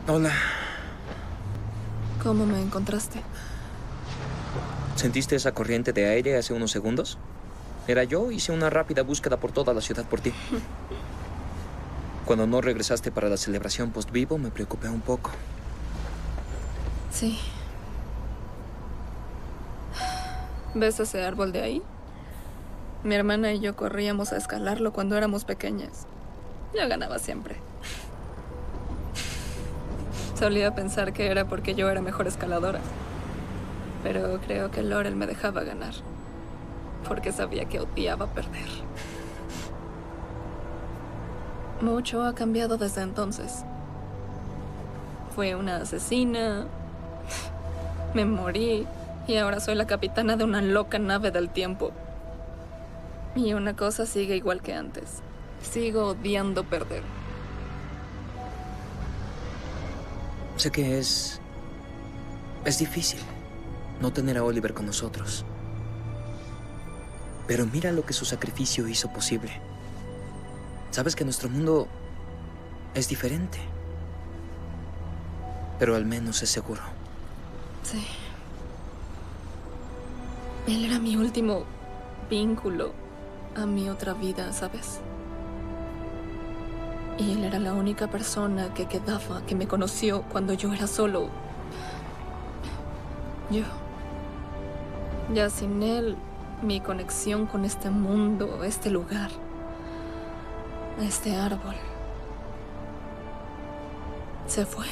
Hola. ¿Cómo me encontraste? ¿Sentiste esa corriente de aire hace unos segundos? Era yo, hice una rápida búsqueda por toda la ciudad por ti. Cuando no regresaste para la celebración post-vivo, me preocupé un poco. Sí. ¿Ves ese árbol de ahí? Mi hermana y yo corríamos a escalarlo cuando éramos pequeñas. Yo ganaba siempre. Solía pensar que era porque yo era mejor escaladora. Pero creo que Laurel me dejaba ganar. Porque sabía que odiaba perder. Mucho ha cambiado desde entonces. Fui una asesina. Me morí. Y ahora soy la capitana de una loca nave del tiempo. Y una cosa sigue igual que antes. Sigo odiando perder. Sé que es difícil no tener a Oliver con nosotros. Pero mira lo que su sacrificio hizo posible. Sabes que nuestro mundo es diferente. Pero al menos es seguro. Sí. Él era mi último vínculo a mi otra vida, ¿sabes? Y él era la única persona que quedaba, que me conoció cuando yo era solo yo. Ya sin él, mi conexión con este mundo, este lugar, este árbol, se fue.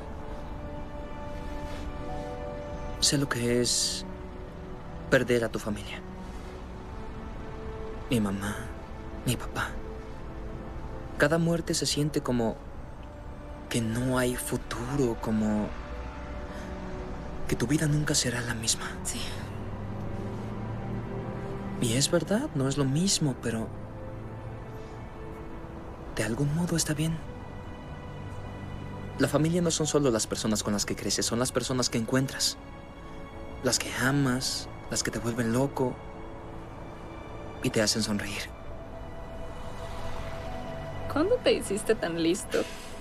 Sé lo que es perder a tu familia. Mi mamá, mi papá. Cada muerte se siente como que no hay futuro, como que tu vida nunca será la misma. Sí. Y es verdad, no es lo mismo, pero de algún modo está bien. La familia no son solo las personas con las que creces, son las personas que encuentras. Las que amas, las que te vuelven loco y te hacen sonreír. ¿Cuándo te hiciste tan listo?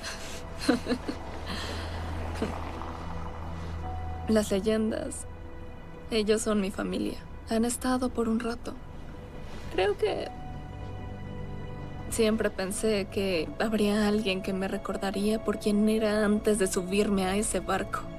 Las leyendas. Ellos son mi familia. Han estado por un rato. Creo que siempre pensé que habría alguien que me recordaría por quién era antes de subirme a ese barco.